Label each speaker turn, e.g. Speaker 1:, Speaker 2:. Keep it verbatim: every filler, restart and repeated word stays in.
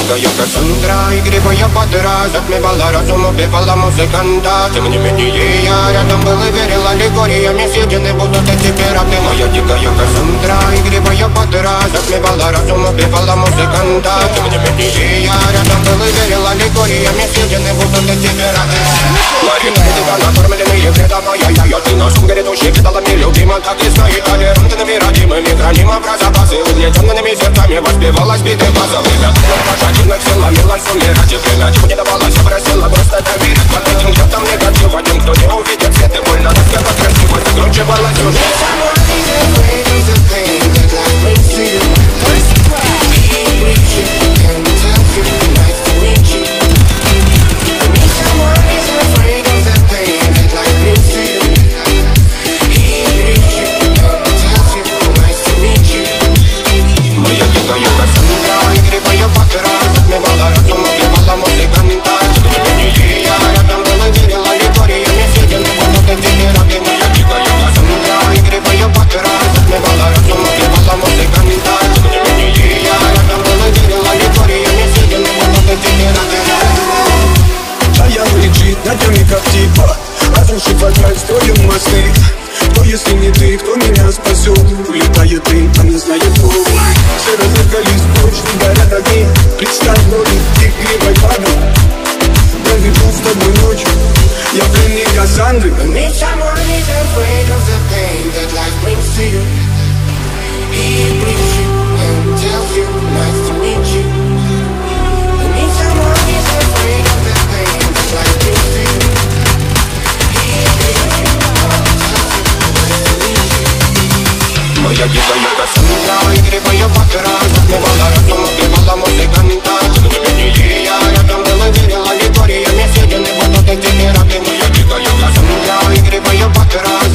Speaker 1: дикая Кассандра, игривая подра, затмевала разум, убивала музыканта. Тем не менее я рядом был и верил аллегориями, съедены будут эти пираты. Моя дикая Кассандра, игривая подра, затмевала разум, убивала музыканта. Тем не менее я рядом был и верил аллегориями, съедены будут эти пираты. Маринады, накормленные предавая я, ты на шум грядущий кидалами любима, так и стоит толерантными родимыми, хранимо про запасы, угнетенными сердцами воспевалась биты база. Время пожадинок сил ломилась умирать, и время чего не давалось, просила просто доверять. Под этим где-то негатив, один, кто не увидит свет, и больно распева красиво закручивалась сюжет.
Speaker 2: Разрушить вокруг строим мосты. Кто, если не ты, кто меня спасет? Улетает ты, а не знает кто. Все разыгрались, точно горят огни. Представь роли игривой пары. Проведу с тобой ночь, я пленник Кассандры.
Speaker 3: Meet someone is afraid of the pain that life brings to you. He brings you and tells you nice to meet you. Meet someone is afraid of the pain that life brings to you.
Speaker 1: Моя дикая Кассандра, игривая подра, затмевала разум, убивала музыканта. Тем не менее я рядом был и верил аллегориями, съедены будут эти пираты. Моя дикая Кассандра, игривая подра,